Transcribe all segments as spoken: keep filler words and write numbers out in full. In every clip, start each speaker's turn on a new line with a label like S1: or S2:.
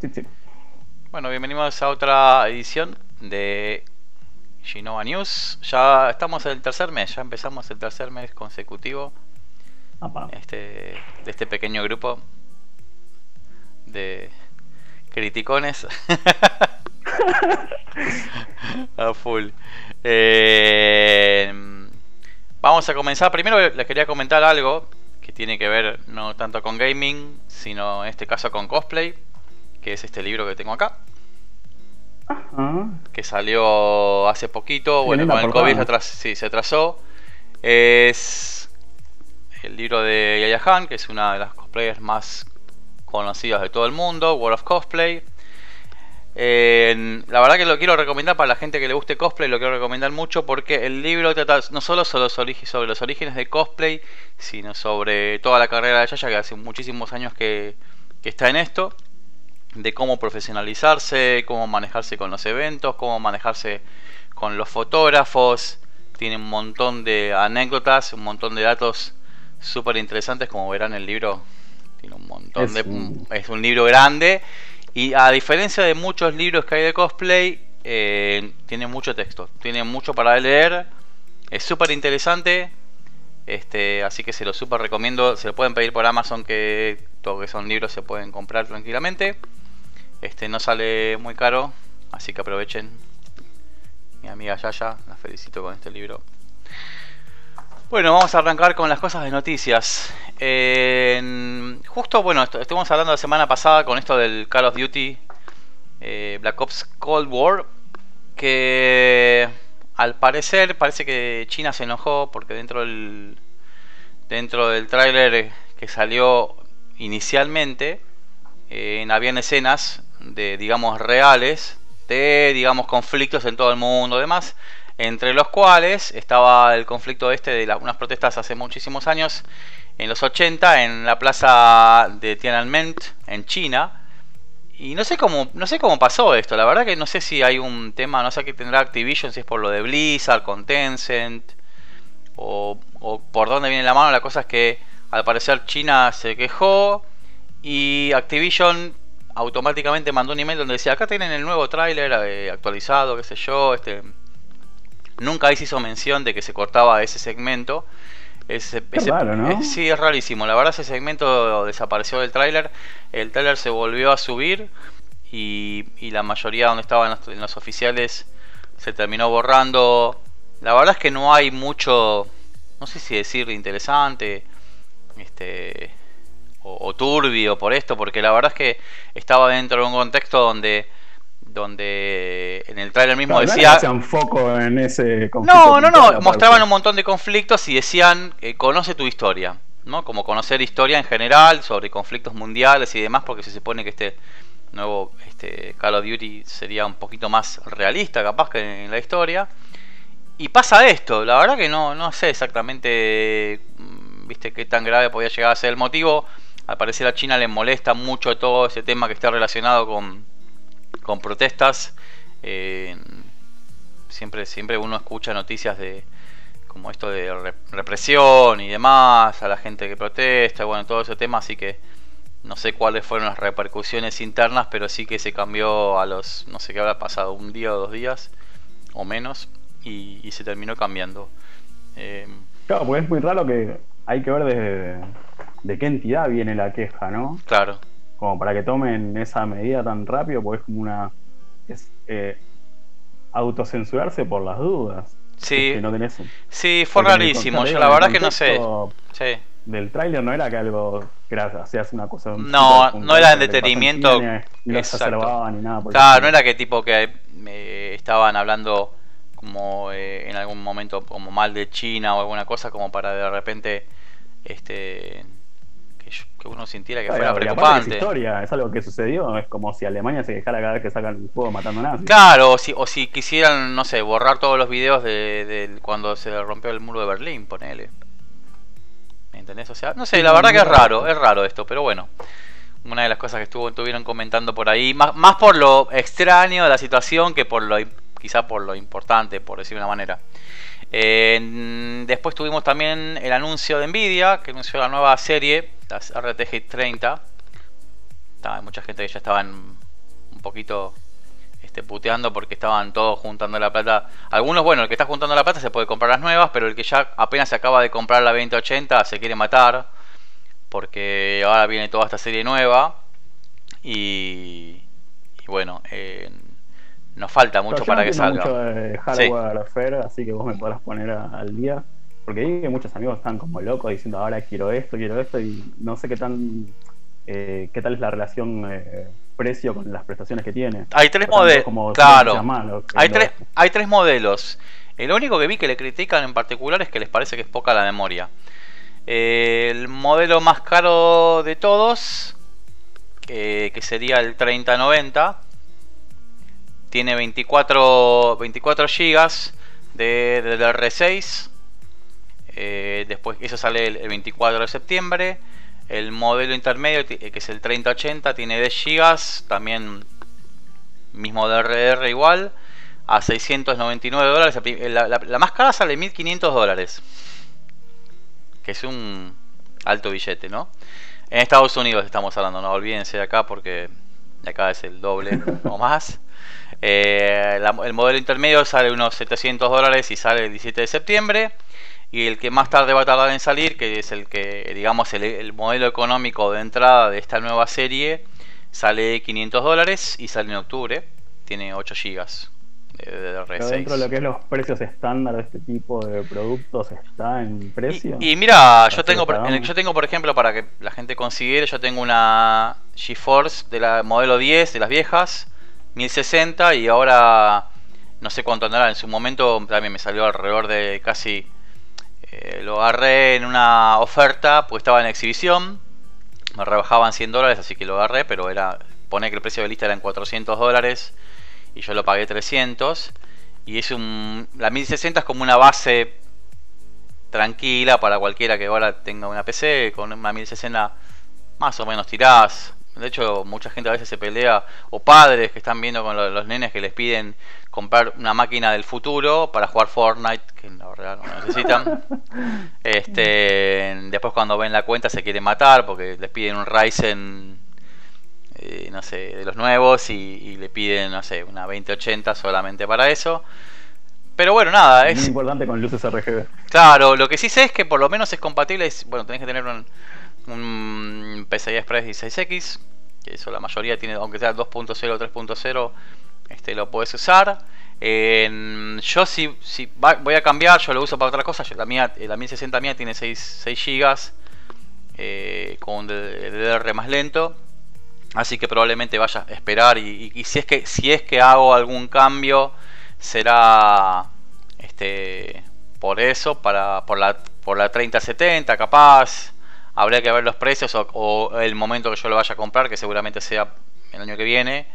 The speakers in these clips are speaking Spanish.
S1: Sí, sí.
S2: Bueno, bienvenidos a otra edición de Genoa News. Ya estamos en el tercer mes, ya empezamos el tercer mes consecutivo
S1: Apa.
S2: este, de este pequeño grupo de criticones a full. Eh, vamos a comenzar. Primero les quería comentar algo que tiene que ver no tanto con gaming, sino en este caso con cosplay, que es este libro que tengo acá,
S1: Ajá.
S2: que salió hace poquito.
S1: Sí,
S2: Bueno,
S1: linda
S2: con el COVID se,
S1: portada.
S2: atras sí, se atrasó. Es el libro de Yaya Han, que es una de las cosplayers más conocidas de todo el mundo, World of Cosplay. Eh, la verdad que lo quiero recomendar para la gente que le guste cosplay, lo quiero recomendar mucho porque el libro trata no solo sobre los, orig sobre los orígenes de cosplay, sino sobre toda la carrera de Yaya, que hace muchísimos años que, que está en esto, de cómo profesionalizarse, cómo manejarse con los eventos, cómo manejarse con los fotógrafos. Tiene un montón de anécdotas, un montón de datos súper interesantes, como verán el libro. Tiene un montón
S1: Es
S2: de...
S1: un...
S2: Es un libro grande. Y a diferencia de muchos libros que hay de cosplay, eh, tiene mucho texto, tiene mucho para leer, es súper interesante, este, así que se lo súper recomiendo. Se lo pueden pedir por Amazon, que todo que son libros se pueden comprar tranquilamente. Este, no sale muy caro, así que aprovechen. Mi amiga Yaya, la felicito con este libro. Bueno, vamos a arrancar con las cosas de noticias. Eh, justo, bueno, est estuvimos hablando la semana pasada con esto del Call of Duty eh, Black Ops Cold War, que al parecer parece que China se enojó porque dentro del dentro del tráiler que salió inicialmente eh, habían escenas de, digamos, reales de, digamos, conflictos en todo el mundo y demás, entre los cuales estaba el conflicto este de la, unas protestas hace muchísimos años, en los ochenta, en la plaza de Tiananmen, en China. Y no sé cómo no sé cómo pasó esto, la verdad que no sé si hay un tema, no sé qué tendrá Activision, si es por lo de Blizzard con Tencent, o, o por dónde viene la mano. La cosa es que al parecer China se quejó y Activision automáticamente mandó un email donde decía: acá tienen el nuevo tráiler eh, actualizado, qué sé yo. Este, nunca ahí se hizo mención de que se cortaba ese segmento. Ese,
S1: Qué
S2: ese,
S1: raro,
S2: eh,
S1: ¿no?
S2: sí, es rarísimo. La verdad, ese segmento desapareció del tráiler. El tráiler se volvió a subir y, y la mayoría donde estaban los, en los oficiales se terminó borrando. La verdad es que no hay mucho, no sé si decir interesante, este, o, o turbio por esto, porque la verdad es que estaba dentro de un contexto donde donde en el tráiler mismo
S1: Claro, no era que
S2: decía...
S1: hacían foco en ese conflicto
S2: No, no,
S1: puntual,
S2: no, mostraban
S1: aparte.
S2: un montón de conflictos y decían, eh, conoce tu historia, ¿no? Como conocer historia en general sobre conflictos mundiales y demás, porque se supone que este nuevo este Call of Duty sería un poquito más realista capaz que en la historia. Y pasa esto, la verdad que no, no sé exactamente, viste, qué tan grave podía llegar a ser el motivo. Al parecer a China le molesta mucho todo ese tema que está relacionado con, con protestas. Eh, siempre, siempre uno escucha noticias de como esto de re represión y demás a la gente que protesta, bueno, todo ese tema, así que no sé cuáles fueron las repercusiones internas, pero sí que se cambió a los, no sé qué habrá pasado, un día o dos días o menos, y, y se terminó cambiando. Eh,
S1: Claro, porque es muy raro, que hay que ver de, de qué entidad viene la queja, ¿no?
S2: claro.
S1: Como para que tomen esa medida tan rápido, porque es como una... Es eh, autocensurarse por las dudas. Si es
S2: Sí,
S1: que no tenés un...
S2: sí, fue
S1: Porque en el, con- ya
S2: rarísimo,
S1: te
S2: yo
S1: digo,
S2: la
S1: en el
S2: verdad que no sé.
S1: contexto
S2: Sí.
S1: del tráiler no era que algo que era, hacías una cosa súper
S2: No, no
S1: puntual
S2: era en
S1: sobre lo que pasa en China,
S2: detenimiento.
S1: ni, ni lo
S2: Exacto.
S1: exacerbaban ni nada por el
S2: Claro, no
S1: estilo.
S2: era que tipo que eh, estaban hablando como eh, en algún momento como mal de China o alguna cosa, como para de repente este que, yo- que uno sintiera que fuera
S1: Claro, y aparte que es
S2: preocupante.
S1: historia, es algo que sucedió, es como si Alemania se quejara cada vez que sacan el juego matando nazis.
S2: Claro, o si, o si quisieran, no sé, borrar todos los videos de, de cuando se rompió el muro de Berlín, ponele. ¿Me entendés? O sea, no sé,
S1: Sí,
S2: la
S1: muy,
S2: verdad que
S1: muy
S2: es
S1: raro
S2: raro,
S1: esto.
S2: es raro esto, pero bueno. Una de las cosas que estuvo, estuvieron comentando por ahí, más, más por lo extraño de la situación que por lo, quizá por lo importante, por decir de una manera. Eh, después tuvimos también el anuncio de Nvidia, que anunció la nueva serie, las R T G treinta. Hay mucha gente que ya estaban un poquito este, puteando porque estaban todos juntando la plata. Algunos, bueno, el que está juntando la plata se puede comprar las nuevas, pero el que ya apenas se acaba de comprar la veinte ochenta se quiere matar porque ahora viene toda esta serie nueva y, y bueno, eh, nos falta mucho
S1: Pero yo
S2: para
S1: no
S2: que
S1: entiendo
S2: salga.
S1: mucho de
S2: Sí.
S1: hardware, Fer, así que vos me podrás poner a- al día. Porque vi que muchos amigos están como locos diciendo ahora quiero esto, quiero esto, y no sé qué tan eh, qué tal es la relación eh, precio con las prestaciones que tiene.
S2: Hay tres
S1: O tanto
S2: modelos,
S1: como súper
S2: claro.
S1: entusiasmado
S2: Hay
S1: queriendo
S2: tres,
S1: esto.
S2: hay tres modelos. El único que vi que le critican en particular es que les parece que es poca la memoria. Eh, el modelo más caro de todos, eh, que sería el treinta noventa, tiene veinticuatro, veinticuatro gigas de, de D D R seis. Eh, después, eso sale el, el veinticuatro de septiembre. El modelo intermedio, que es el treinta ochenta, tiene diez gigas, también mismo D D R R igual, a seiscientos noventa y nueve dólares. La, la, la más cara sale mil quinientos dólares, que es un alto billete, ¿no? En Estados Unidos estamos hablando, no olvídense de acá porque de acá es el doble o más. Eh, la, el modelo intermedio sale unos setecientos dólares y sale el diecisiete de septiembre. Y el que más tarde va a tardar en salir, que es el que, digamos, el, el modelo económico de entrada de esta nueva serie, sale quinientos dólares y sale en octubre. Tiene ocho gigas de D D R
S1: Pero
S2: seis.
S1: dentro de lo que es los precios estándar de este tipo de productos, ¿está en precio?
S2: Y, y mira, yo
S1: Así
S2: tengo,
S1: lo
S2: por, en el-
S1: pagamos.
S2: yo tengo por ejemplo, para que la gente considere, yo tengo una GeForce de la modelo diez, de las viejas, mil sesenta, y ahora no sé cuánto andará. En su momento también me salió alrededor de casi... Eh, lo agarré en una oferta, pues estaba en exhibición, me rebajaban cien dólares, así que lo agarré, pero era, pone que el precio de lista era en cuatrocientos dólares y yo lo pagué trescientos. Y es un, la mil sesenta es como una base tranquila para cualquiera que ahora tenga una P C. Con una mil sesenta más o menos tirás. De hecho, mucha gente a veces se pelea, o padres que están viendo con lo- los nenes que les piden comprar una máquina del futuro para jugar Fortnite, que la verdad no necesitan. Este, después cuando ven la cuenta se quieren matar porque les piden un Ryzen, eh, no sé, de los nuevos, y, y le piden, no sé, una veinte ochenta solamente para eso. Pero bueno, nada,
S1: Muy
S2: es...
S1: importante con luces R G B.
S2: Claro, lo que sí sé es que por lo menos es compatible. Es, bueno, tenés que tener un, un P C I Express dieciséis X, que eso la mayoría tiene, aunque sea dos punto cero o tres punto cero, este, lo puedes usar. Eh, yo si, si va, voy a cambiar, yo lo uso para otra cosa. Yo, la mía, la mil sesenta mía tiene seis gigas, eh, con un D D R más lento. Así que probablemente vaya a esperar, y, y, y si es que si es que hago algún cambio será este por eso, para por la por la treinta setenta capaz. Habría que ver los precios o, o el momento que yo lo vaya a comprar, que seguramente sea el año que viene,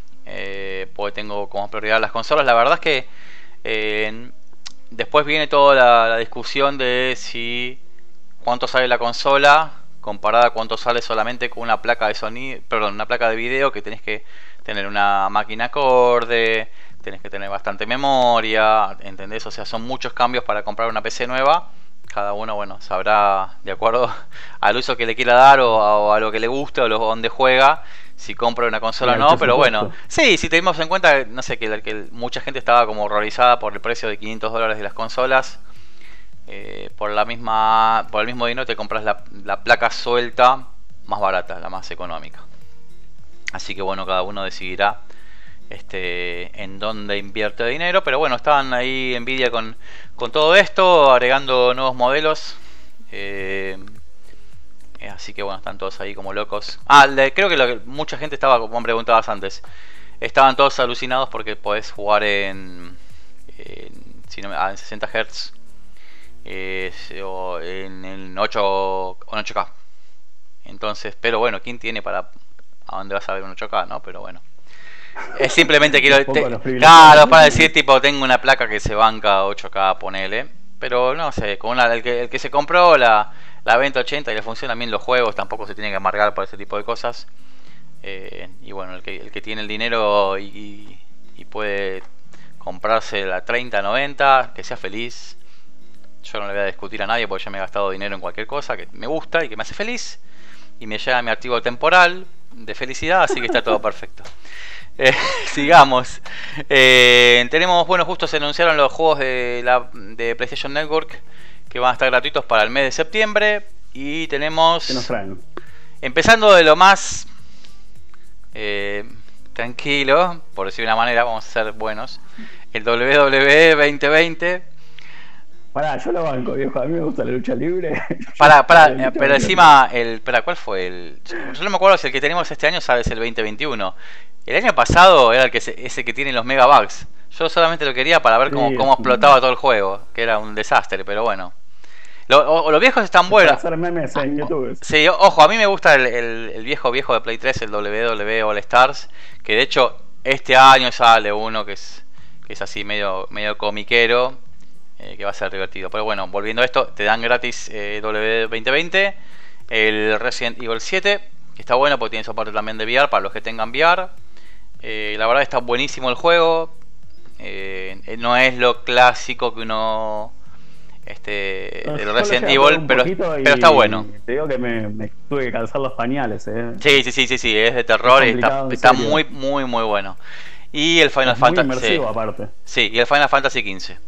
S2: eh, porque tengo como prioridad las consolas. La verdad es que eh, después viene toda la, la discusión de si cuánto sale la consola comparada a cuánto sale solamente con una placa de sonido, perdón, una placa de video, que tenés que tener una máquina acorde, tenés que tener bastante memoria, ¿entendés? O sea, son muchos cambios para comprar una P C nueva. Cada uno, bueno, sabrá de acuerdo al uso que le quiera dar, o a, o a lo que le guste, o lo, donde juega, si compra una consola o
S1: Y
S2: no.
S1: el
S2: Pero bueno,
S1: presupuesto.
S2: sí, si tenemos en cuenta, no sé, que, que mucha gente estaba como horrorizada por el precio de quinientos dólares de las consolas. Eh, por la misma por el mismo dinero te compras la, la placa suelta más barata, la más económica. Así que bueno, cada uno decidirá este en dónde invierte dinero. Pero bueno, estaban ahí Nvidia con, con todo esto, agregando nuevos modelos. Eh, eh, así que bueno, están todos ahí como locos. Ah, le, creo que, lo que mucha gente estaba, como preguntabas antes, estaban todos alucinados porque podés jugar en, en, si no me- ah, en sesenta hertz, eh, o en, en ocho o en ocho K. Entonces, pero bueno, ¿quién tiene para a dónde vas a ver un ocho K, no? Pero bueno, es simplemente quiero
S1: Un poco
S2: te-
S1: los privilegiados.
S2: claro, para decir tipo tengo una placa que se banca ocho K, ponele. Pero no sé, con una, el que el que se compró la la veinte ochenta y le funcionan bien los juegos, tampoco se tiene que amargar por ese tipo de cosas. Eh, y bueno, el que el que tiene el dinero y, y puede comprarse la treinta noventa, que sea feliz. Yo no le voy a discutir a nadie porque yo me he gastado dinero en cualquier cosa que me gusta y que me hace feliz, y me llega mi archivo temporal de felicidad, así que está todo perfecto. Eh, sigamos. Eh, tenemos, bueno, justo se anunciaron los juegos de, la, de PlayStation Network que van a estar gratuitos para el mes de septiembre. Y tenemos...
S1: ¿Qué nos traen?
S2: Empezando de lo más eh, tranquilo, por decir de una manera, vamos a ser buenos. El W W E veinte veinte.
S1: Pará, yo lo banco, viejo. A mí me gusta la lucha libre.
S2: Para, para, pero encima, el, para, ¿cuál fue el? Yo no me acuerdo si el que tenemos este año sabes el veinte veintiuno. El año pasado era el que se, ese que tiene los megabugs. Yo solamente lo quería para ver cómo,
S1: Sí,
S2: cómo explotaba todo el juego, que era un desastre, pero bueno. Lo, o, los viejos están buenos.
S1: Para hacer memes en YouTube.
S2: Sí, ojo, a mí me gusta el, el, el viejo viejo de Play tres, el W W E All Stars, que de hecho este año sale uno que es que es así medio medio comiquero, eh, que va a ser divertido. Pero bueno, volviendo a esto, te dan gratis eh, W veinte veinte, el Resident Evil siete, que está bueno porque tiene soporte también de V R para los que tengan V R. Eh, la verdad está buenísimo el juego. Eh, no es lo clásico que uno... Este,
S1: No,
S2: del
S1: yo
S2: Resident
S1: lo llegué a
S2: Evil, pero,
S1: jugar un
S2: pero está bueno.
S1: Te digo que me, me tuve que calzar los pañales, eh.
S2: Sí, sí, sí, sí, sí, es de terror
S1: Es
S2: y está,
S1: complicado, en
S2: está
S1: serio.
S2: muy, muy, muy bueno. Y el Final
S1: Es muy
S2: Fantasy.
S1: inmersivo,
S2: Sí,
S1: aparte.
S2: sí, y el Final Fantasy quince.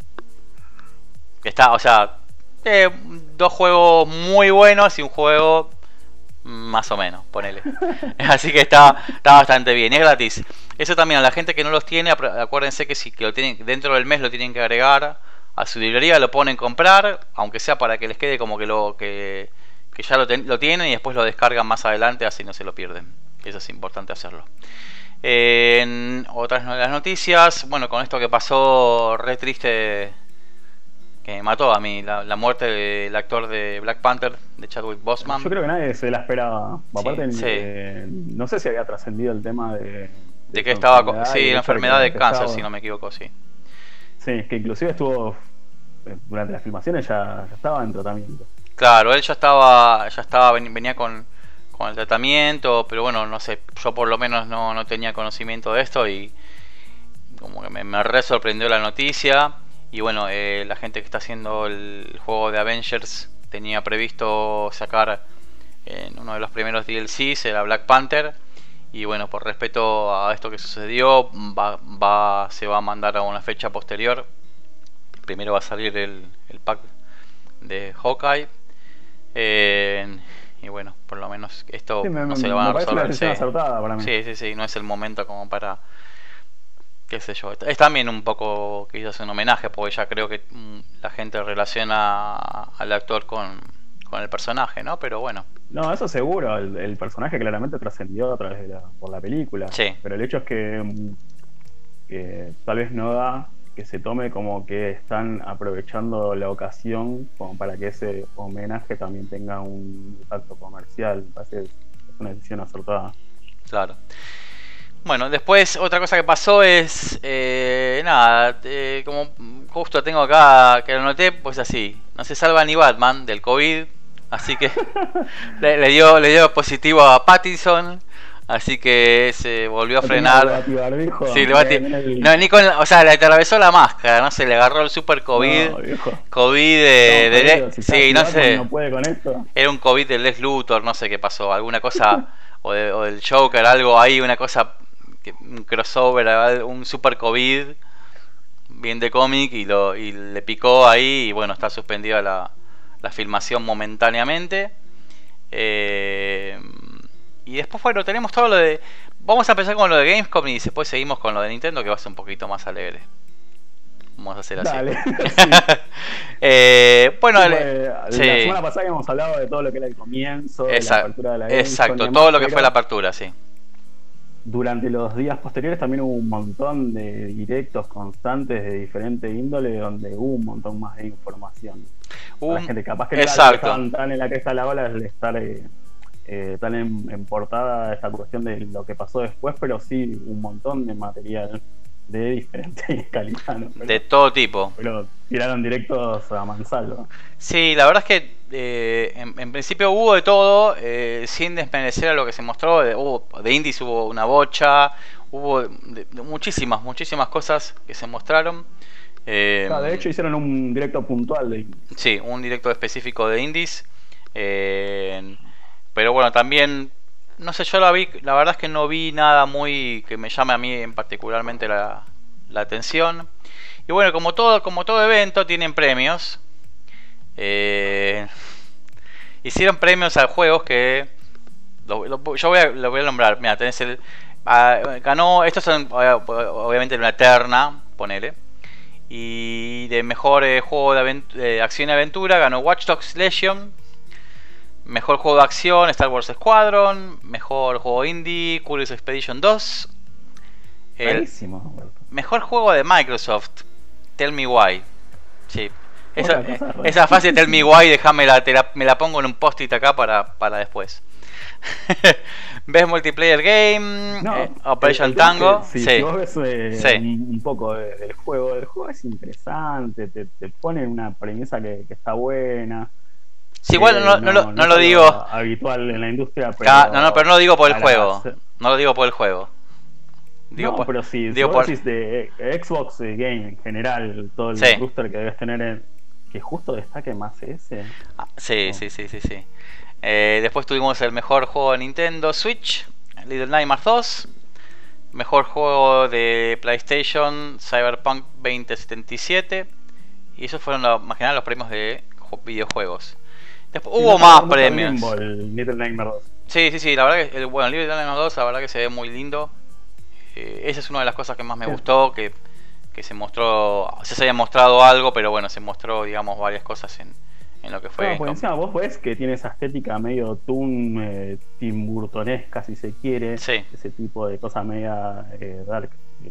S2: Que está, o sea, eh, dos juegos muy buenos y un juego más o menos, ponele. Así que está, está bastante bien, es gratis. Eso también a la gente que no los tiene, apr- acuérdense que si que lo tienen dentro del mes lo tienen que agregar a su librería, lo ponen comprar, aunque sea para que les quede como que lo que, que ya lo, ten- lo tienen y después lo descargan más adelante, así no se lo pierden. Eso es importante hacerlo. En otras de las noticias, bueno, con esto que pasó re triste, que me mató a mí, la, la muerte del actor de Black Panther, de Chadwick Boseman.
S1: Yo creo que nadie se la esperaba. Aparte,
S2: sí.
S1: eh, no sé si había trascendido el tema de.
S2: De que
S1: su
S2: estaba con,
S1: enfermedad y
S2: sí,
S1: el
S2: la
S1: hecho
S2: enfermedad
S1: que
S2: de cáncer,
S1: estaba-
S2: si no me equivoco, sí.
S1: Sí, que inclusive estuvo. eh, Durante las filmaciones ya, ya estaba en tratamiento.
S2: Claro, él ya estaba, ya estaba, ven- venía con, con el tratamiento, pero bueno, no sé, yo por lo menos no, no tenía conocimiento de esto y como que me, me re sorprendió la noticia. Y bueno, eh, la gente que está haciendo el juego de Avengers tenía previsto sacar en uno de los primeros D L Cs, era Black Panther. Y bueno, por respeto a esto que sucedió, va, va, se va a mandar a una fecha posterior. Primero va a salir el, el pack de Hawkeye. Eh, y bueno, por lo menos esto
S1: Sí, me,
S2: no
S1: me-
S2: se lo
S1: me
S2: van a
S1: parece una
S2: resolver.
S1: decisión
S2: Sí.
S1: acertada para mí.
S2: Sí, sí, sí, no es el momento como para, qué sé yo. Es también un poco quizás un homenaje, porque ya creo que mm, la gente relaciona a- al actor con, con el personaje, ¿no? Pero bueno,
S1: No, eso seguro. El, el personaje claramente trascendió a través de la, por la película.
S2: sí,
S1: Pero el hecho es que, mm, que tal vez no da que se tome como que están aprovechando la ocasión como para que ese homenaje también tenga un impacto comercial. Me parece que es una decisión acertada.
S2: claro. Bueno, después otra cosa que pasó es, eh, nada, eh, como justo tengo acá que lo noté, pues así, no se salva ni Batman del COVID, así que le, le dio le dio positivo a Pattinson, así que se volvió a
S1: No tenía el
S2: frenar.
S1: batibarbijo,
S2: Sí, le
S1: eh,
S2: bati-
S1: en el-
S2: no, ni con, o sea, le atravesó la máscara, no sé, le agarró el super COVID,
S1: No, viejo.
S2: COVID de,
S1: No,
S2: de Le-
S1: jodido, si
S2: sí,
S1: está-
S2: no
S1: si
S2: sé,
S1: Batman no puede con esto.
S2: era un COVID de Lex Luthor, no sé qué pasó, alguna cosa, o, de- o del Joker, algo ahí, una cosa, que- un crossover, al- un super COVID, bien de cómic, y, lo, y le picó ahí, y bueno, está suspendida la, la filmación momentáneamente. Eh, y después, bueno, tenemos todo lo de... Vamos a empezar con lo de Gamescom y después seguimos con lo de Nintendo, que va a ser un poquito más alegre. Vamos a hacer así.
S1: Dale. Sí.
S2: Eh, bueno,
S1: Sí,
S2: el-
S1: pues, la
S2: sí.
S1: semana pasada habíamos hablado de todo lo que era el comienzo, de la
S2: Exacto,
S1: apertura de la Gamescom y
S2: exacto,
S1: demás,
S2: todo lo que
S1: pero
S2: fue la apertura, sí.
S1: durante los días posteriores también hubo un montón de directos constantes de diferente índole donde hubo un montón más de información. Para la
S2: Un-
S1: gente capaz que no era
S2: exacto.
S1: que estaban tan en la cresta de la ola de estar eh, eh, tan en, en portada esta cuestión de lo que pasó después, pero sí un montón de material de diferente calidad, ¿no? Pero,
S2: De todo tipo.
S1: pero tiraron directos a mansalva.
S2: Sí, la verdad es que eh, en, en principio hubo de todo, eh, sin desmerecer a lo que se mostró. De, hubo, de indies hubo una bocha, hubo de- de muchísimas, muchísimas cosas que se mostraron. Eh,
S1: Claro, de hecho hicieron un directo puntual de
S2: Sí, un directo específico de indies. Eh, pero bueno, también no sé, yo la vi, la verdad es que no vi nada muy que me llame a mí en particularmente la, la atención. Y bueno, como todo, como todo evento, tienen premios. Eh, hicieron premios a juegos que lo, lo- yo voy a, lo voy a nombrar. Mira, tenés el ah, ganó, estos son eh, obviamente una terna, ponele. Y de mejor eh, juego de avent- eh, acción y aventura ganó Watch Dogs Legion. Mejor juego de acción, Star Wars Squadron. Mejor juego indie, Curious Expedition dos. El
S1: Rarísimo, Alberto.
S2: mejor juego de Microsoft, Tell Me Why. Sí. Esa,
S1: Otra cosa
S2: eh,
S1: rara.
S2: esa frase Tell Me Why, déjame la, te la- me la pongo en un post-it acá para, para después. Best Multiplayer Game,
S1: No,
S2: eh,
S1: el-
S2: Operation
S1: el tema es
S2: Tango.
S1: que si,
S2: Sí,
S1: si vos ves eh,
S2: sí.
S1: un, un poco de- del juego, el juego es interesante, te, te pone una premisa que, que está buena,
S2: Sí, igual
S1: que
S2: no, no lo,
S1: no, no
S2: no
S1: es
S2: lo
S1: algo
S2: digo.
S1: habitual en la industria,
S2: Ca- No, no, pero
S1: pero
S2: no lo digo por el
S1: para
S2: juego.
S1: hacer-
S2: No lo digo por el juego. Digo
S1: No,
S2: por,
S1: pero si, si
S2: digo
S1: vos
S2: por-
S1: decís de Xbox eh, Game en general, todo el
S2: Sí.
S1: roster que debes tener, en- que justo destaque más ese.
S2: Ah, sí,
S1: Oh.
S2: sí, sí, sí, sí. Eh, después tuvimos el mejor juego de Nintendo Switch, Little Nightmares dos. Mejor juego de PlayStation, Cyberpunk veinte setenta y siete. Y esos fueron los, más que nada los premios de ju- videojuegos. Después,
S1: Sí,
S2: hubo
S1: no,
S2: más
S1: no,
S2: premios.
S1: Limbo, el Little Nightmares dos.
S2: Sí, sí, sí, la verdad que el, bueno, el Little Nightmares dos la verdad que se ve muy lindo. Eh, esa es una de las cosas que más me
S1: Sí.
S2: gustó, que, que se mostró, ya se había mostrado algo, pero bueno, se mostró, digamos, varias cosas en, en lo que fue.
S1: No, por
S2: Gamescom.
S1: encima vos ves que tiene esa estética medio Toon, eh, Tim Burtonesca, si se quiere.
S2: Sí.
S1: Ese tipo de cosa media eh, dark. eh,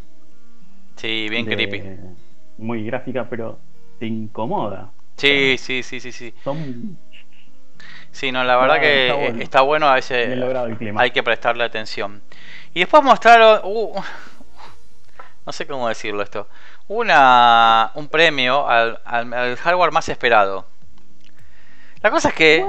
S2: Sí, bien
S1: de-
S2: creepy.
S1: Muy gráfica, pero te incomoda.
S2: Sí, sí, sí, sí, sí.
S1: Son
S2: Sí, no, la verdad
S1: Está-
S2: que
S1: está
S2: está
S1: bueno.
S2: bueno, está bueno a veces
S1: bien logrado el clima.
S2: hay que prestarle atención. Y después mostraron, uh, no sé cómo decirlo esto, una un premio al, al- al hardware más esperado. La cosa es que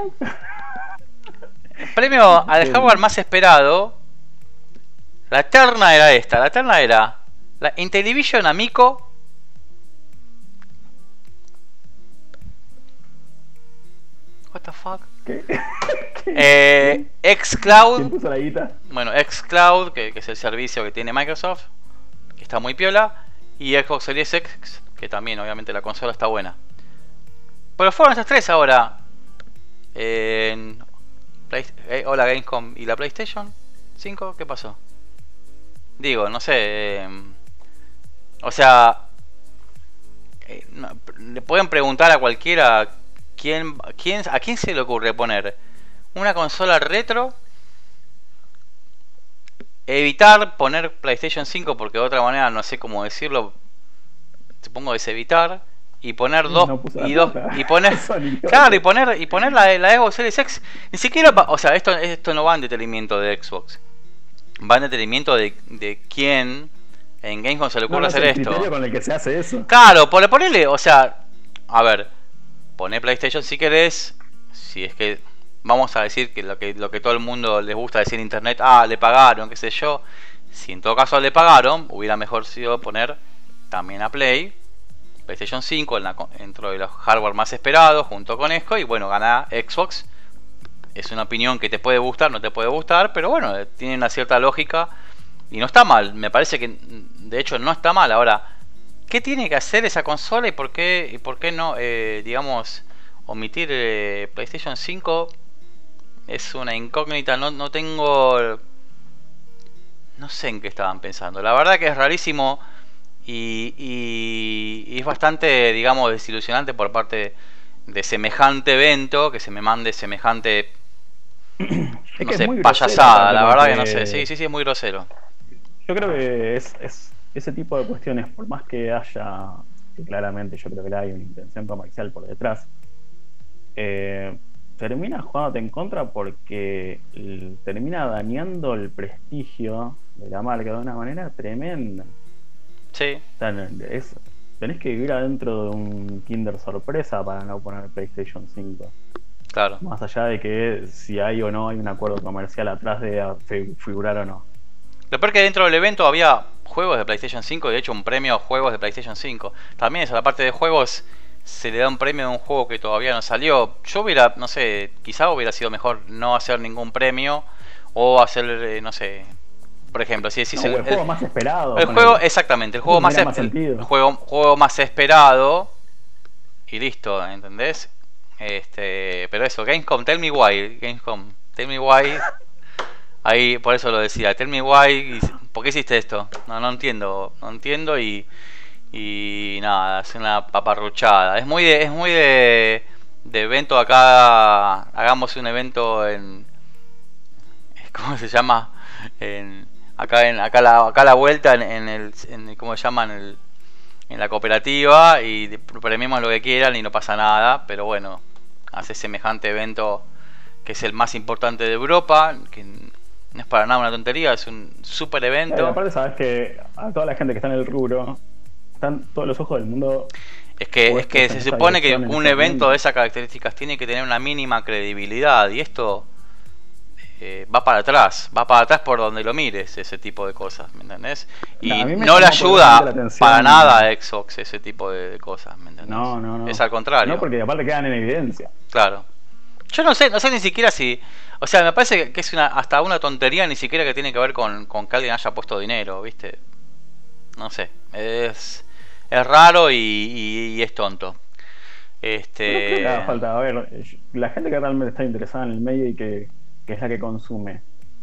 S2: el premio al hardware más esperado, la terna era esta, la terna era la Intellivision Amico. What the fuck?
S1: ¿Qué?
S2: Eh,
S1: ¿Quién
S2: xCloud.
S1: puso la guita?
S2: Bueno, xCloud, que, que es el servicio que tiene Microsoft, que está muy piola, y Xbox Series X, que también obviamente la consola está buena. Pero fueron estas tres ahora. En Play- eh, hola Gamescom y la PlayStation cinco, ¿qué pasó? Digo, no sé. eh, o sea, eh, no, le pueden preguntar a cualquiera quién, quién, a quién se le ocurre poner una consola retro. Evitar poner PlayStation cinco porque de otra manera no sé cómo decirlo. Supongo que es evitar. Y poner
S1: Sí,
S2: dos
S1: no puso la
S2: y dos
S1: plata.
S2: y poner
S1: Son idiotas.
S2: claro y poner y poner la, la Xbox Series X ni siquiera pa- o sea esto esto no va en detenimiento de Xbox, va en detenimiento de, de quién en Gamescom se le
S1: No,
S2: ocurre
S1: no es
S2: hacer
S1: el
S2: esto.
S1: criterio con el que se hace eso.
S2: Claro, por ponerle, o sea, a ver, poné PlayStation si querés, si es que vamos a decir que lo que lo que todo el mundo les gusta decir en internet, ah, le pagaron, qué sé yo. Si en todo caso le pagaron, hubiera mejor sido poner también a Play, PlayStation cinco en la, dentro de los hardware más esperados, junto con esto, y bueno, gana Xbox. Es una opinión que te puede gustar, no te puede gustar, pero bueno, tiene una cierta lógica y no está mal. Me parece que de hecho no está mal. Ahora, ¿qué tiene que hacer esa consola y por qué, y por qué no, eh, digamos, omitir eh, PlayStation cinco? Es una incógnita, no, no tengo... No sé en qué estaban pensando. La verdad que es rarísimo y, y, y es bastante, digamos, desilusionante por parte de semejante evento, que se me mande semejante,
S1: Es
S2: no
S1: que es
S2: sé,
S1: muy grosero,
S2: payasada. La
S1: aparte,
S2: verdad que no
S1: porque
S2: sé. Sí, sí, sí, es muy grosero.
S1: Yo creo que es, es ese tipo de cuestiones, por más que haya, que claramente yo creo que hay una intención comercial por detrás, eh, termina jugándote en contra porque l- termina dañando el prestigio de la marca de una manera tremenda.
S2: Sí,
S1: O sea, es, tenés que vivir adentro de un Kinder sorpresa para no poner PlayStation cinco.
S2: claro.
S1: Más allá de que si hay o no hay un acuerdo comercial atrás de a- fi- figurar o no.
S2: Lo peor que dentro del evento había juegos de PlayStation cinco, de hecho un premio a juegos de PlayStation cinco. También eso, la parte de juegos, se le da un premio a un juego que todavía no salió. Yo hubiera, no sé, quizá hubiera sido mejor no hacer ningún premio O hacer, eh, no sé, por ejemplo, si decís
S1: No,
S2: el,
S1: el juego
S2: el-
S1: más esperado.
S2: el
S1: con
S2: juego,
S1: el-
S2: exactamente, el juego más,
S1: tendría
S2: es-
S1: más
S2: el,
S1: sentido.
S2: el juego, juego más esperado y listo, ¿entendés? Este, pero eso, Gamescom, tell me why, Gamescom, tell me why. Ahí, por eso lo decía, tell me why, y- ¿por qué hiciste esto? No, no entiendo, no entiendo y, y nada, es una paparruchada. Es muy de, es muy de, de evento acá, hagamos un evento en, ¿cómo se llama? En, acá en, acá la, acá a la vuelta en, en el, en el- ¿cómo se llama? En el, en la cooperativa y premiemos lo que quieran y no pasa nada, pero bueno, hace semejante evento que es el más importante de Europa, que no es para nada una tontería, es un super
S1: Eh,
S2: evento.
S1: aparte, sabes que a toda la gente que está en el rubro, están todos los ojos del mundo
S2: Es que, es
S1: puestos
S2: que
S1: en
S2: se
S1: esa
S2: supone que
S1: dirección, en
S2: un
S1: ese
S2: evento
S1: evento.
S2: de esas características tiene que tener una mínima credibilidad y esto eh, va para atrás, va para atrás por donde lo mires, ese tipo de cosas, ¿me entendés?
S1: No,
S2: Y
S1: a mí me
S2: no le
S1: llamó poderosamente la
S2: ayuda
S1: atención.
S2: para nada a Xbox ese tipo de, de cosas, ¿me entendés?
S1: No, no, no.
S2: Es al contrario.
S1: No, porque aparte quedan en evidencia.
S2: Claro. Yo no sé, no sé ni siquiera si... O sea, me parece que es una, hasta una tontería ni siquiera que tiene que ver con, con que alguien haya puesto dinero, ¿viste? No sé. Es, es raro y, y- y es tonto.
S1: Pero creo que haga
S2: Este...
S1: falta, a ver, la gente que realmente está interesada en el medio y que, que es la que consume.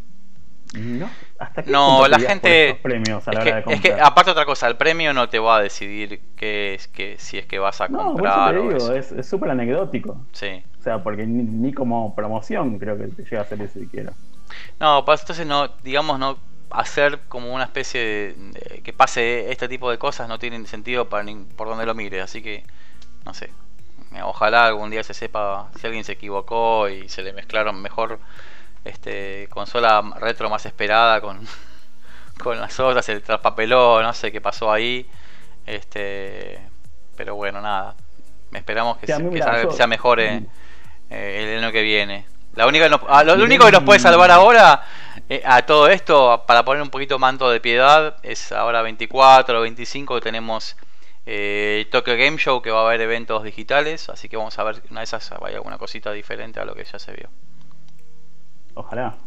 S1: No, ¿hasta qué
S2: No,
S1: punto
S2: la
S1: te guías por
S2: gente...
S1: estos premios a
S2: Es
S1: la
S2: que,
S1: hora de
S2: es que,
S1: comprar?
S2: aparte otra cosa, el premio no te va a decidir qué es, que, si es que vas a
S1: No, por eso te
S2: comprar o
S1: digo,
S2: eso.
S1: es es súper anecdótico.
S2: Sí.
S1: O sea, porque ni, ni como promoción creo que te llega a hacer eso siquiera.
S2: No, pues entonces no, digamos, no hacer como una especie de, de- que pase este tipo de cosas no tiene sentido para ni- por donde lo mires, así que no sé. Eh, Ojalá algún día se sepa si alguien se equivocó y se le mezclaron mejor este consola retro más esperada con con las otras, el traspapeló, no sé qué pasó ahí. Este, pero bueno, nada. Esperamos que,
S1: Sí, a
S2: se-
S1: mí,
S2: que
S1: mira,
S2: salga-
S1: yo-
S2: sea mejor eh, eh, el año que viene. La única que nos- ah, lo, lo
S1: Y
S2: único que nos puede salvar
S1: Game-
S2: ahora eh, a todo esto, para poner un poquito manto de piedad, es ahora veinticuatro o veinticinco que tenemos eh, Tokyo Game Show, que va a haber eventos digitales, así que vamos a ver una de esas vaya alguna cosita diferente a lo que ya se vio.
S1: Ojalá.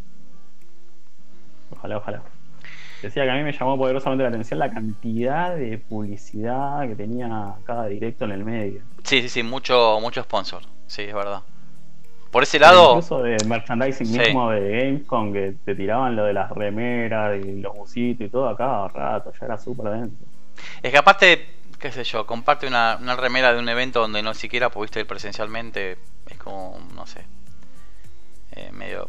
S1: Ojalá, ojalá. Decía que a mí me llamó poderosamente la atención la cantidad de publicidad que tenía cada directo en el medio.
S2: Sí, sí, sí, mucho, mucho sponsor, sí, es verdad. Por ese
S1: Pero
S2: lado,
S1: incluso de merchandising
S2: sí.
S1: mismo de Gamescom, que te tiraban lo de las remeras y los busitos y todo a cada rato, ya era súper denso.
S2: es que aparte, qué sé yo, comparte una, una remera de un evento donde no siquiera pudiste ir presencialmente, es como, no sé, eh, medio,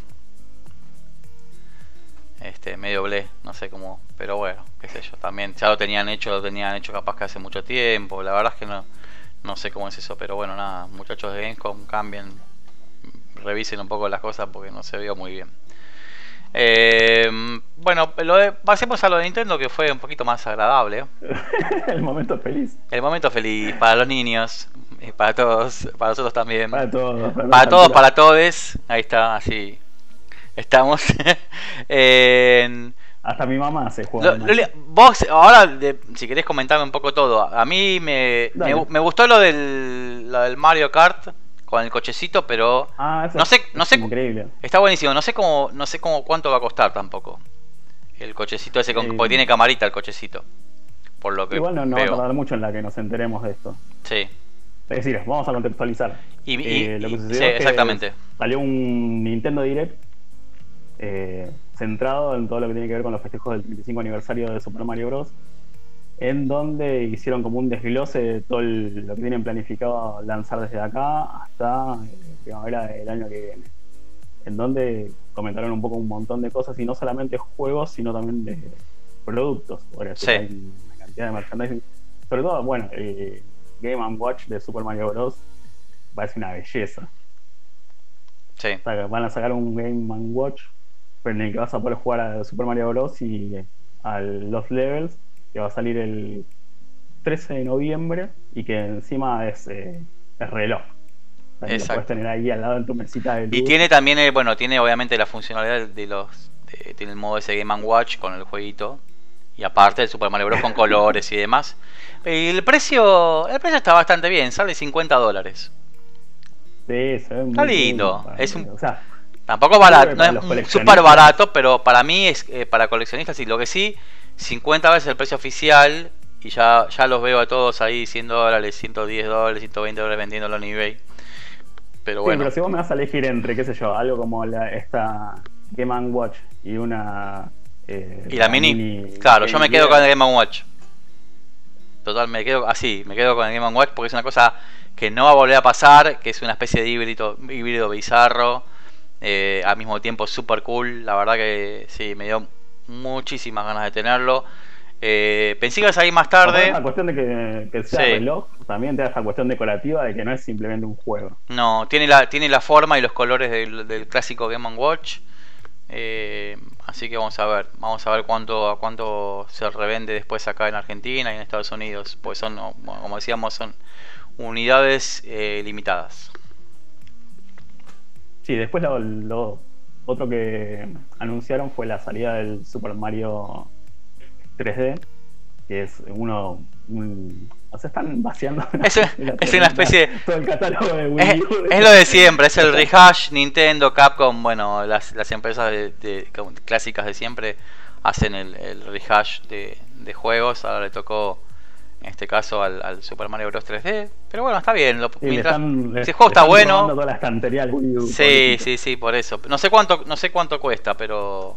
S2: este, medio ble, no sé cómo, pero bueno, qué sé yo, también ya lo tenían hecho, lo tenían hecho capaz que hace mucho tiempo, la verdad es que no, no sé cómo es eso, pero bueno, nada, muchachos de Gamescom, cambien, revisen un poco las cosas porque no se vio muy bien. Eh, bueno, lo de, pasemos a lo de Nintendo, que fue un poquito más agradable.
S1: El momento feliz.
S2: El momento feliz para los niños y para todos, para nosotros también.
S1: Para todos.
S2: Para
S1: las
S2: todos,
S1: alturas.
S2: para todos. Ahí está, así estamos. En-
S1: Hasta mi mamá se
S2: Lo-
S1: juega.
S2: Luli, vos, ahora, de- si querés comentarme un poco todo. A mí me, me,
S1: Dale.
S2: me gustó lo del, lo del Mario Kart con el cochecito, pero
S1: Ah, eso
S2: no sé,
S1: es
S2: no sé,
S1: increíble.
S2: está buenísimo. No sé cómo, no sé cómo cuánto va a costar tampoco. El cochecito ese, con,
S1: Eh,
S2: porque tiene camarita el cochecito. Por lo que
S1: Igual no, no va a
S2: veo.
S1: tardar mucho en la que nos enteremos de esto.
S2: Sí.
S1: Es decir, vamos a contextualizar.
S2: Y- y-
S1: Eh, lo que
S2: y-
S1: sucedió
S2: sí,
S1: es que
S2: exactamente.
S1: salió un Nintendo Direct eh, centrado en todo lo que tiene que ver con los festejos del treinta y cinco aniversario de Super Mario Bros. En donde hicieron como un desglose de todo el- lo que tienen planificado lanzar desde acá hasta eh, primavera del año que viene. En donde comentaron un poco un montón de cosas y no solamente juegos, sino también de productos. Podría decir,
S2: Sí.
S1: hay una cantidad de merchandising. Sobre todo, bueno, el Game and Watch de Super Mario Bros. Parece una belleza.
S2: Sí.
S1: O sea, van a sacar un Game and Watch, pero en el que vas a poder jugar a Super Mario Bros. Y a los levels, que va a salir el trece de noviembre y que encima es, eh, es reloj. O sea, que lo
S2: Exacto.
S1: puedes tener ahí al lado en tu mesita de luz.
S2: Y tiene también, eh, bueno, tiene obviamente la funcionalidad de los. de- tiene el modo ese Game and Watch con el jueguito. Y aparte el Super Mario Bros. Con colores y demás. Y el precio. El precio está bastante bien, sale cincuenta dólares.
S1: Sí, se ve muy
S2: Está lindo,
S1: para
S2: es
S1: mí.
S2: un-
S1: O sea,
S2: Tampoco
S1: Yo creo
S2: barato,
S1: que
S2: no
S1: para los
S2: es
S1: coleccionistas-
S2: súper barato, pero para mí es eh, para coleccionistas y lo que sí, cincuenta veces el precio oficial y ya, ya los veo a todos ahí cien dólares, ciento diez dólares, ciento veinte dólares vendiéndolo en eBay. Pero
S1: Sí,
S2: bueno,
S1: pero si vos me vas a elegir entre, qué sé yo, algo como la, esta Game and Watch y una... eh,
S2: y la mini, claro, yo me
S1: Game
S2: quedo con
S1: Gear,
S2: el Game and Watch. Total, me quedo así, me quedo con el Game and Watch porque es una cosa que no va a volver a pasar, que es una especie de híbrido, híbrido bizarro, eh, al mismo tiempo super cool. La verdad que sí, me dio muchísimas ganas de tenerlo. Eh, pensé que iba a salir más
S1: Aparte, la
S2: tarde.
S1: cuestión de que, que sea
S2: Sí.
S1: reloj también te da esa cuestión decorativa de que no es simplemente un juego.
S2: No, tiene la, tiene la forma y los colores del, del clásico Game and Watch. Eh, así que vamos a ver, vamos a ver cuánto, a cuánto se revende después acá en Argentina y en Estados Unidos. Pues son, bueno, como decíamos, son unidades eh, limitadas.
S1: Sí, después lo, lo otro que anunciaron fue la salida del Super Mario tres D, que es uno... Un, o sea, están vaciando
S2: Es,
S1: la
S2: es una especie de,
S1: todo el catálogo de Wii
S2: Es,
S1: U.
S2: es lo de siempre, es el rehash. Nintendo, Capcom, bueno, las, las empresas de, de- clásicas de siempre hacen el, el rehash de, de juegos. Ahora le tocó, en este caso, al, al Super Mario Bros. tres D. Pero bueno, está bien. Lo,
S1: Sí, le
S2: mientras,
S1: están, le-
S2: si el juego
S1: le
S2: está
S1: están
S2: bueno.
S1: robando toda la estantería al Wii U,
S2: Sí,
S1: pobrecito.
S2: sí, sí, por eso. No sé cuánto, no sé cuánto cuesta, pero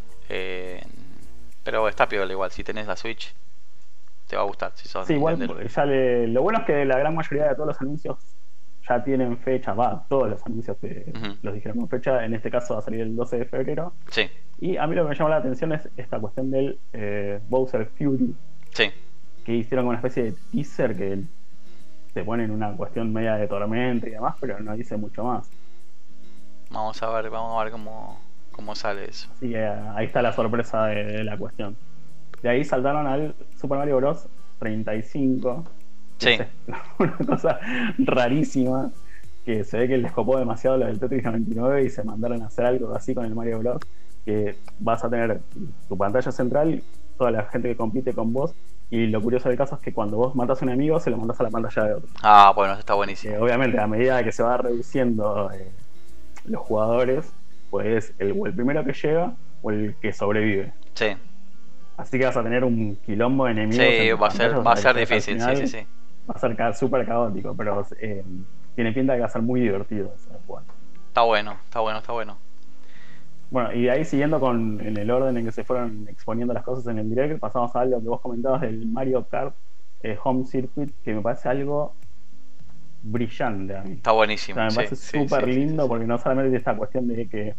S2: eh, pero está piola igual. Si tenés la Switch, te va a gustar. Si sos
S1: Sí, igual
S2: Nintendero.
S1: ya le- lo bueno es que la gran mayoría de todos los anuncios ya tienen fecha, va, todos los anuncios que
S2: Ujú.
S1: los dijeron con fecha, en este caso va a salir el doce de febrero.
S2: Sí,
S1: Y a mí lo que me llamó la atención es esta cuestión del eh, Bowser Fury,
S2: sí.
S1: que hicieron como una especie de teaser que te ponen una cuestión media de tormenta y demás, pero no dice mucho más.
S2: Vamos a ver, vamos a ver cómo, cómo sale eso.
S1: Así que eh, ahí está la sorpresa de, de la cuestión. De ahí saltaron al Super Mario Bros. treinta y cinco. que
S2: Sí.
S1: es una cosa rarísima, que se ve que les copó demasiado lo del Tetris noventa y nueve y se mandaron a hacer algo así con el Mario Bros. Que vas a tener tu pantalla central, toda la gente que compite con vos, y lo curioso del caso es que cuando vos matas a un enemigo se lo mandas a la pantalla de otro.
S2: Ah, bueno, eso está buenísimo.
S1: Que obviamente a medida que se va reduciendo eh, los jugadores, pues el, o el primero que llega o el que sobrevive.
S2: Sí,
S1: Así que vas a tener un quilombo de enemigos.
S2: sí,
S1: en
S2: va a ser,
S1: pantallas,
S2: va a
S1: o sea,
S2: ser
S1: que al
S2: difícil, sí,
S1: final
S2: sí, sí.
S1: Va a ser ca- súper caótico, pero eh, tiene pinta de que va a ser muy divertido ese juego.
S2: Está bueno, está bueno, está bueno.
S1: Bueno, y de ahí siguiendo con en el orden en que se fueron exponiendo las cosas en el direct, pasamos a algo que vos comentabas del Mario Kart eh, Home Circuit, que me parece algo brillante a mí.
S2: Está
S1: O
S2: buenísimo.
S1: sea, me
S2: sí,
S1: parece
S2: sí,
S1: súper
S2: sí, sí,
S1: lindo
S2: sí.
S1: porque no solamente tiene esta cuestión de que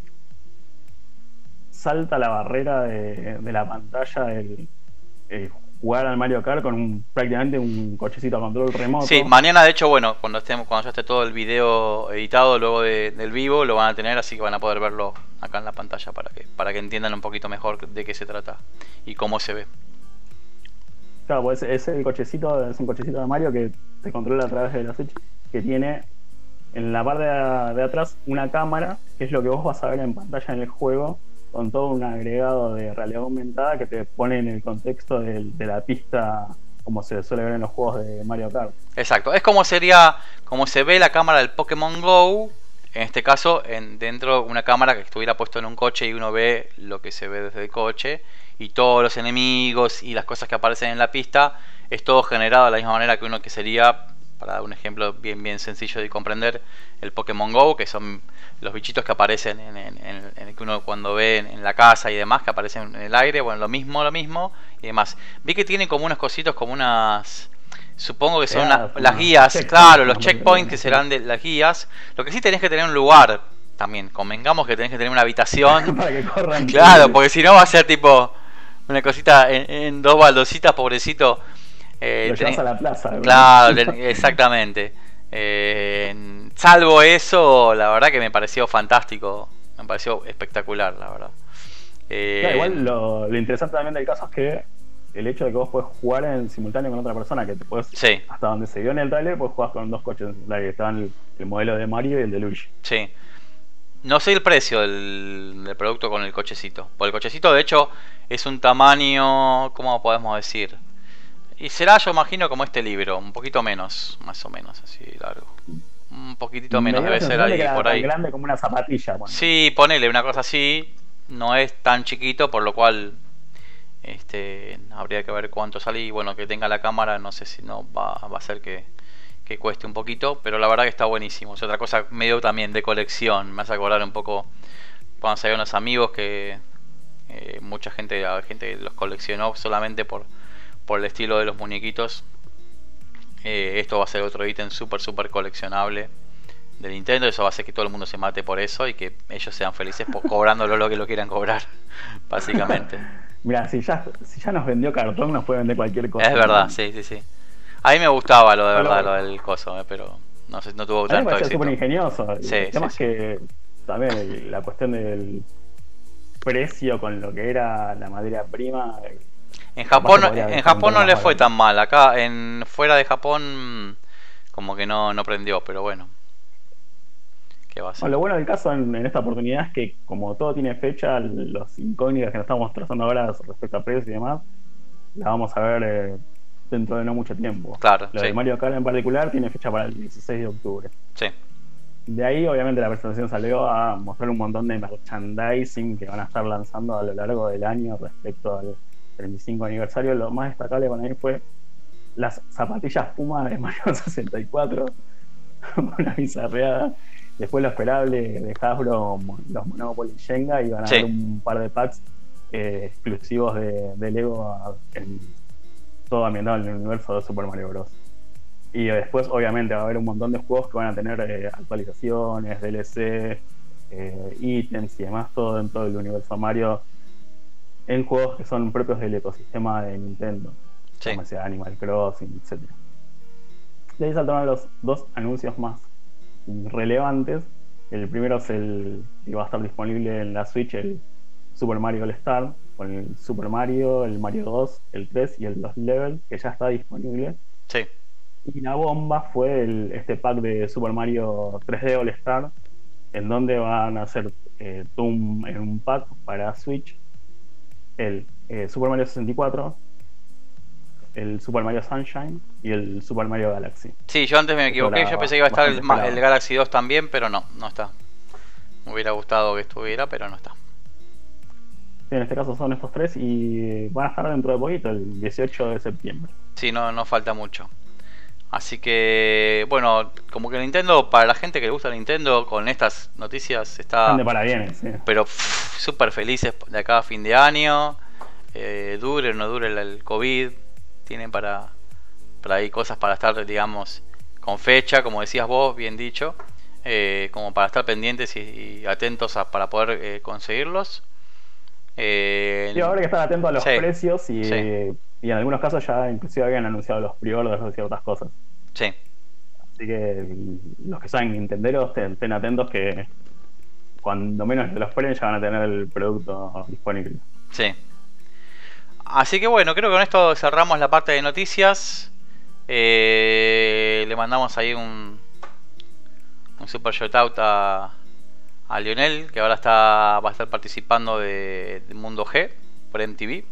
S1: salta la barrera de, de la pantalla el, el jugar al Mario Kart con un, prácticamente un cochecito a control remoto.
S2: Sí, mañana de hecho, bueno, cuando estemos, cuando ya esté todo el video editado luego de- del vivo, lo van a tener, así que van a poder verlo acá en la pantalla para que, para que entiendan un poquito mejor de qué se trata y cómo se ve.
S1: Claro, pues es el cochecito, es un cochecito de Mario que te controla a través de la Switch, que tiene en la parte de, de atrás una cámara, que es lo que vos vas a ver en pantalla en el juego, con todo un agregado de realidad aumentada que te pone en el contexto del- de, la pista, como se suele ver en los juegos de Mario Kart.
S2: Exacto, es como sería, como se ve la cámara del Pokémon Go, en este caso, en, dentro de una cámara que estuviera puesto en un coche y uno ve lo que se ve desde el coche y todos los enemigos y las cosas que aparecen en la pista, es todo generado de la misma manera que uno que sería, para dar un ejemplo bien bien sencillo de comprender, el Pokémon Go, que son los bichitos que aparecen en, en- en- en el que uno cuando ve en, en la casa y demás, que aparecen en el aire, bueno, lo mismo, lo mismo y demás. Vi que tienen como unos cositos, como unas... Supongo que son
S1: Pegadas,
S2: unas-
S1: como
S2: las guías,
S1: checkpoints,
S2: claro, los
S1: como
S2: checkpoints que
S1: sí.
S2: serán de las guías. Lo que sí tenés que tener un lugar también, convengamos que tenés que tener una habitación.
S1: Para que corran.
S2: Claro, porque si no va a ser tipo una cosita en, en dos baldositas, pobrecito. Eh,
S1: Lo llevas
S2: tenés-
S1: a la plaza. ¿no?
S2: Claro, ten- exactamente. Eh, salvo eso, la verdad que me pareció fantástico, me pareció espectacular, la verdad. Eh,
S1: Claro, igual lo, lo interesante también del caso es que el hecho de que vos podés jugar en simultáneo con otra persona, que te podés,
S2: Sí.
S1: hasta donde se vio en el trailer, podés jugar con dos coches, la que estaban el, el modelo de Mario y el de Luigi.
S2: Sí. No sé el precio del, del producto con el cochecito. Porque el cochecito, de hecho, es un tamaño, ¿cómo podemos decir? Y será, yo imagino, como este libro, un poquito menos, más o menos, así largo. un poquitito
S1: Me
S2: menos,
S1: dio la
S2: debe ser
S1: sensación de que
S2: ahí
S1: era
S2: por
S1: tan
S2: ahí.
S1: grande como una zapatilla. Bueno.
S2: Sí, ponele una cosa así, no es tan chiquito, por lo cual este habría que ver cuánto sale y bueno, que tenga la cámara, no sé si no va, va a ser que, que cueste un poquito, pero la verdad que está buenísimo. Es otra cosa medio también de colección, me hace acordar un poco cuando salieron los amigos que eh, mucha gente, la gente los coleccionó solamente por, por el estilo de los muñequitos. Eh, esto va a ser otro ítem súper súper coleccionable de Nintendo. Eso va a hacer que todo el mundo se mate por eso y que ellos sean felices por cobrándolo lo que lo quieran cobrar, básicamente.
S1: Mira, si ya, si ya nos vendió cartón, nos puede vender cualquier cosa.
S2: Es verdad, sí, sí, sí. A mí me gustaba lo de
S1: Bueno,
S2: verdad, lo del coso, eh, pero no sé, no tuvo
S1: a mí me
S2: tanto
S1: parecía
S2: éxito.
S1: súper ingenioso.
S2: Sí,
S1: El tema
S2: sí,
S1: es que también el- la cuestión del precio con lo que era la materia prima. eh,
S2: En
S1: capaz
S2: Japón,
S1: que podría
S2: en
S1: estar un
S2: Japón
S1: poco
S2: no
S1: más
S2: le fue
S1: barato.
S2: tan mal. Acá, en fuera de Japón, como que no, no prendió, pero bueno, ¿qué va a ser?
S1: Bueno, lo bueno del caso en, en esta oportunidad es que, como todo tiene fecha, los incógnitas que nos estamos trazando ahora respecto a precios y demás, la vamos a ver eh, dentro de no mucho tiempo.
S2: Claro,
S1: Lo
S2: sí,
S1: de Mario Kart en particular tiene fecha para el dieciséis de octubre.
S2: sí,
S1: De ahí, obviamente, la presentación salió a mostrar un montón de merchandising que van a estar lanzando a lo largo del año respecto al treinta y cinco aniversario. Lo más destacable para mí fue las zapatillas Puma de Mario sesenta y cuatro, una bizarreada. Después lo esperable de Hasbro, los Monopoly Shenga, y van a
S2: sí.
S1: haber un par de packs eh, exclusivos de, de Lego a- en, todo ambientado en el universo de Super Mario Bros. Y después, obviamente, va a haber un montón de juegos que van a tener eh, actualizaciones, D L C, eh, ítems y demás, todo dentro del universo Mario, en juegos que son propios del ecosistema de Nintendo,
S2: Sí.
S1: como sea Animal Crossing, etcétera. De ahí saltaron los dos anuncios más relevantes. El primero es el que va a estar disponible en la Switch, el Super Mario All Star, con el Super Mario, el Mario dos, el tres y el Lost Level, que ya está disponible.
S2: Sí,
S1: Y la bomba fue el, este pack de Super Mario tres D All Star, en donde van a hacer eh, un, en un pack para Switch el eh, Super Mario sesenta y cuatro, el Super Mario Sunshine y el Super Mario Galaxy.
S2: sí, yo antes me
S1: Esto
S2: equivoqué,
S1: era
S2: yo pensé que iba a estar el,
S1: bastante
S2: ma-
S1: esperado.
S2: el Galaxy dos también, pero no, no está. Me hubiera gustado que estuviera, pero no está.
S1: Sí, en este caso son estos tres y van a estar dentro de poquito, el dieciocho de septiembre.
S2: Sí, no, no falta mucho. Así que, bueno, como que Nintendo, para la gente que le gusta Nintendo, con estas noticias
S1: Están
S2: está,
S1: de parabienes, sí.
S2: pero pff, súper felices de acá a fin de año. Eh, dure o no dure el, el COVID, tienen para, para ahí cosas para estar, digamos, con fecha, como decías vos, bien dicho, eh, como para estar pendientes y, y atentos a, para poder eh, conseguirlos. Eh,
S1: Sí, ahora hay que estar atento a los
S2: sí,
S1: precios y,
S2: sí.
S1: y en algunos casos ya inclusive habían anunciado los pre-orders de ciertas cosas.
S2: Sí,
S1: Así que los que saben Nintenderos estén, estén atentos que cuando menos lo esperen ya van a tener el producto disponible.
S2: sí. Así que bueno, creo que con esto cerramos la parte de noticias. Eh, le mandamos ahí un, un super shout out a, a Lionel, que ahora está va a estar participando de, de Mundo G por M T V.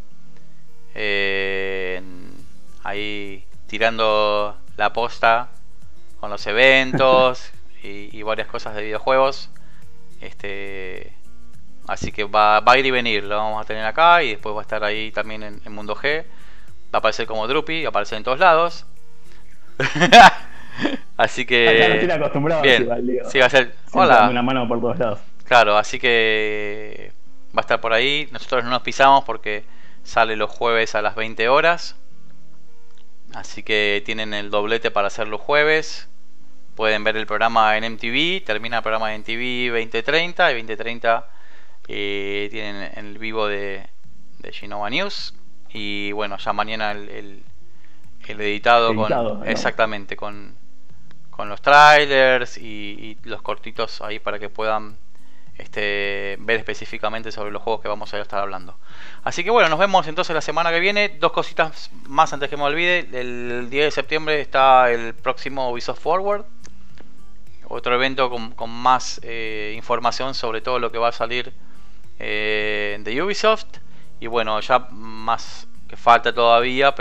S2: Eh, ahí tirando la posta con los eventos y, y varias cosas de videojuegos. Este, así que va, va a ir y venir, lo vamos a tener acá y después va a estar ahí también en, en Mundo G. Va a aparecer como Droopy, va a aparecer en todos lados. Así
S1: Ya no estoy
S2: que
S1: acostumbrado
S2: bien,
S1: igual, digo.
S2: sí va a ser.
S1: Siempre dando una
S2: Hola.
S1: mano por todos lados.
S2: Claro, así que va a estar por ahí. Nosotros no nos pisamos porque sale los jueves a las veinte horas. Así que tienen el doblete para hacer los jueves. Pueden ver el programa en M T V. Termina el programa en M T V veinte treinta. Y veinte treinta eh, tienen el vivo de, de Genova News. Y bueno, ya mañana el, el, el editado,
S1: Editado,
S2: con.
S1: ¿no?
S2: Exactamente, con, con los trailers y, y los cortitos ahí para que puedan este, ver específicamente sobre los juegos que vamos a estar hablando. Así que bueno, nos vemos entonces la semana que viene. Dos cositas más antes que me olvide. El diez de septiembre está el próximo Ubisoft Forward, otro evento con, con más eh, información sobre todo lo que va a salir eh, de Ubisoft. Y bueno, ya más que falta todavía, pero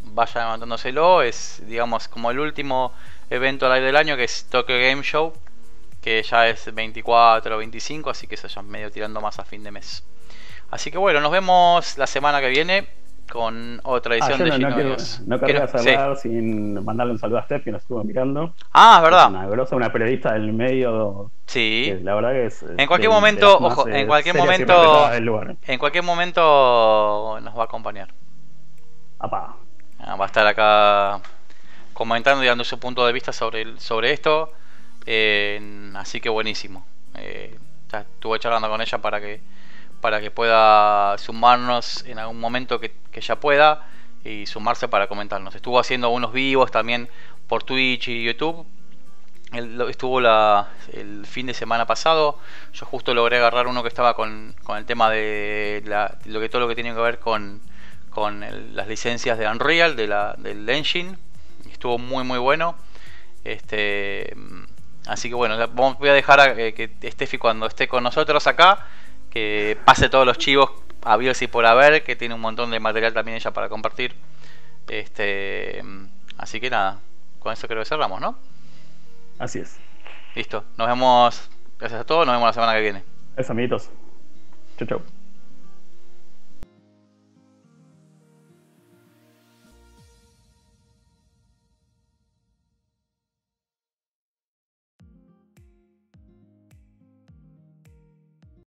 S2: vayan anotándoselo. Es, digamos, como el último evento live del año, que es Tokyo Game Show, que ya es veinticuatro o veinticinco, así que se vayan medio tirando más a fin de mes. Así que bueno, nos vemos la semana que viene con otra edición
S1: ah,
S2: de
S1: no, no, quiero,
S2: Ginoios.
S1: no querría
S2: ¿Qué?
S1: cerrar
S2: Sí.
S1: sin mandarle un saludo a Steph, que nos estuvo mirando.
S2: Ah, es
S1: Es
S2: verdad.
S1: una grosa, una periodista del medio,
S2: Sí.
S1: que la verdad que es eh,
S2: En cualquier
S1: de, de
S2: momento,
S1: las más
S2: ojo, en
S1: eh,
S2: cualquier
S1: serias y
S2: momento,
S1: respetadas del lugar.
S2: en cualquier momento nos va a acompañar.
S1: Apá.
S2: Ah, va a estar acá comentando y dando su punto de vista sobre, el- sobre esto. Eh, así que buenísimo. Eh, ya estuve charlando con ella para que para que pueda sumarnos en algún momento que, que ella pueda y sumarse para comentarnos. Estuvo haciendo unos vivos también por Twitch y YouTube. Él lo- estuvo la, el fin de semana pasado. Yo justo logré agarrar uno que estaba con, con el tema de la- lo que todo lo que tiene que ver con, con el- las licencias de Unreal, de la, del engine. Estuvo muy muy bueno. Este, así que bueno, vamos- voy a dejar a, eh, que Steffi, cuando esté con nosotros acá, que pase todos los chivos habidos y por haber, que tiene un montón de material también ella para compartir. Este, así que nada, con eso creo que cerramos, ¿no?
S1: Así es.
S2: Listo, nos vemos. Gracias a todos, nos vemos la semana que viene.
S1: Eso, amiguitos. Chau, chau.